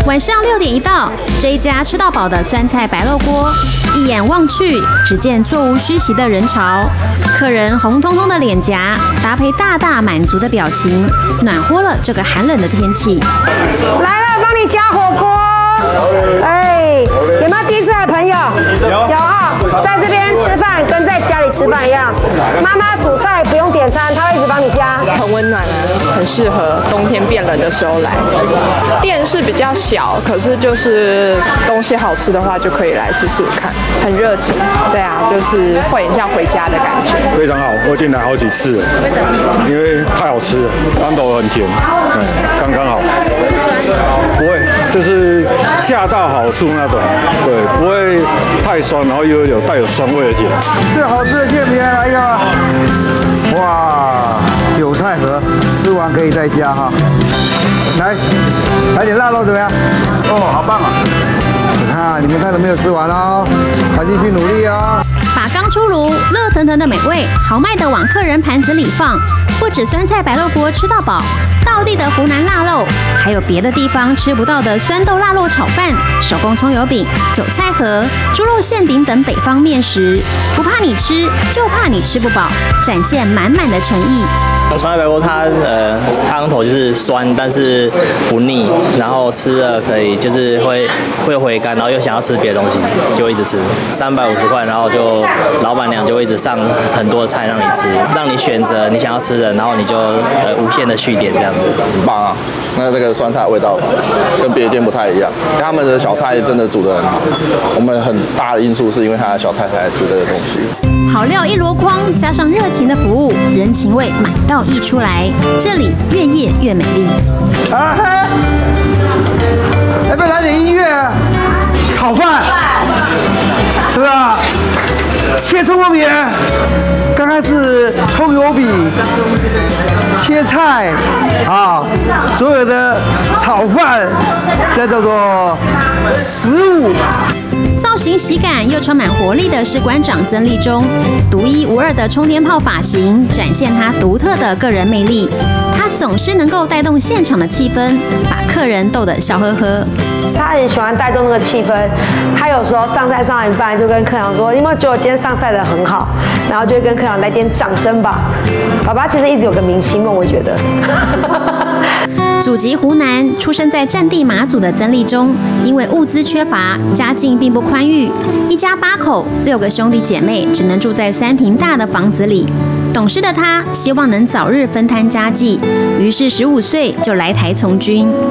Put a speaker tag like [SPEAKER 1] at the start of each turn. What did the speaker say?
[SPEAKER 1] 晚上6点一到，这一家吃到饱的酸菜白肉锅，一眼望去，只见座无虚席的人潮，客人红彤彤的脸颊，搭配大大满足的表情，暖和了这个寒冷的天气。
[SPEAKER 2] 来了，帮你加火锅。哎，有没有第一次来的朋友？有哈，在这边吃饭跟在家里吃饭一样，妈妈煮菜不用点餐，她会一直帮你加。
[SPEAKER 3] 很温暖啊，很适合冬天变冷的时候来。店是比较小，可是就是东西好吃的话就可以来试试看，很热情。对啊，就是会很像回家的感觉。
[SPEAKER 4] 非常好，我已经来好几次了。为什么？因为太好吃了，汤头很甜，刚刚好。不会，就是恰到好处那种，对，不会太酸，然后又有带有酸味的甜。
[SPEAKER 5] 最好吃的馅饼来一个，哇，韭菜盒，吃完可以再加哈。来点腊肉怎么样？哦，好棒啊！你看，你们菜都没有吃完哦，还继续努力哦。
[SPEAKER 1] 把刚出炉、热腾腾的美味豪迈的往客人盘子里放，不止酸菜白肉锅吃到饱，道地的湖南腊肉，还有别的地方吃不到的酸豆腊肉炒饭、手工葱油饼、韭菜盒、猪肉馅饼等北方面食，不怕你吃，就怕你吃不饱，展现满满的诚意。
[SPEAKER 6] 酸菜白锅它汤头就是酸，但是不腻，然后吃了可以就是会回甘，然后又想要吃别的东西，就一直吃。350块，然后就老板娘就会一直上很多菜让你吃，让你选择你想要吃的，然后你就无限的续点这样子。
[SPEAKER 7] 很棒啊！那这个酸菜味道跟别的店不太一样，他们的小菜真的煮得很好。我们很大的因素是因为他的小菜才来吃这个东西。
[SPEAKER 1] 好料一箩筐，加上热情的服务，人情味满到溢出来，这里越夜越美丽。
[SPEAKER 5] 啊嘿，要不要来点音乐？炒饭，是吧？切葱油饼，刚开始葱油饼，切菜，啊，所有的炒饭，这叫做15。
[SPEAKER 1] 造型喜感又充满活力的是馆长曾立忠，独一无二的冲天炮发型展现他独特的个人魅力。他总是能够带动现场的气氛，把客人逗得笑呵呵。
[SPEAKER 2] 他很喜欢带动那个气氛，他有时候上菜上一半就跟客人说：“你有没有觉得我今天上菜的很好？”然后就会跟客人来点掌声吧。爸爸其实一直有个明星梦，我觉得。
[SPEAKER 1] 祖籍湖南，出生在战地马祖的曾立忠，因为物资缺乏，家境并不宽裕，一家8口，6个兄弟姐妹，只能住在3坪大的房子里。懂事的他希望能早日分摊家计，于是15岁就来台从军。